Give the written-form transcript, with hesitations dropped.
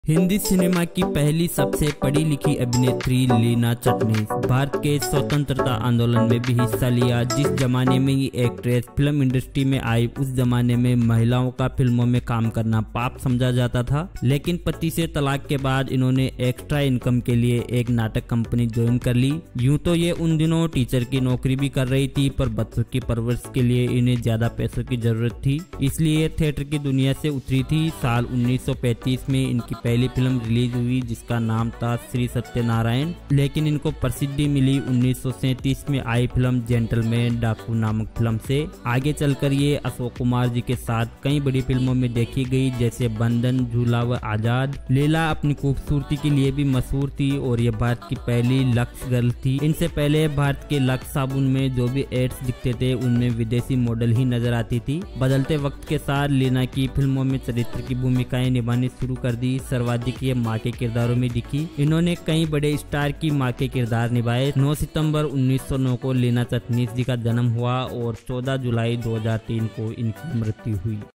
Hindi cinema की पहली सबसे पढ़ी लिखी अभिनेत्री लीना चिटनिस भारत के स्वतंत्रता आंदोलन में भी हिस्सा लिया। जिस जमाने में ये एक्ट्रेस फिल्म इंडस्ट्री में आई उस जमाने में महिलाओं का फिल्मों में काम करना पाप समझा जाता था, लेकिन पति से तलाक के बाद इन्होंने एक्स्ट्रा इनकम के लिए एक नाटक कंपनी ज्वाइन कर ली। यूं तो ये उन दिनों टीचर की नौकरी भी कर रही थी, पर बच्चों की परवरिश के लिए इन्हें ज्यादा पैसों की जरूरत थी, इसलिए थिएटर की दुनिया से उतरी थी। साल 1935 में इनकी पहली फिल्म रिलीज हुई जिसका नाम था श्री सत्यनारायण, लेकिन इनको प्रसिद्धि मिली 1937 में आई फिल्म जेंटलमैन डाकू नामक फिल्म से। आगे चलकर ये अशोक कुमार जी के साथ कई बड़ी फिल्मों में देखी गई, जैसे बंधन, झूला व आजाद। लीला अपनी खूबसूरती के लिए भी मशहूर थी और ये भारत की पहली लक्स गर्ल थी। इनसे पहले भारत के लक्स साबुन में जो भी एड्स दिखते थे उनमें विदेशी मॉडल ही नजर आती थी। बदलते वक्त के साथ लीना की फिल्मों में चरित्र की भूमिकाएं निभानी शुरू कर दी। सर्वाधिक ये माँ के किरदारों में दिखी। इन्होंने कई बड़े स्टार की माँ के किरदार निभाए। 9 सितंबर 1909 को लीना चिटनिस जी का जन्म हुआ और 14 जुलाई 2003 को इनकी मृत्यु हुई।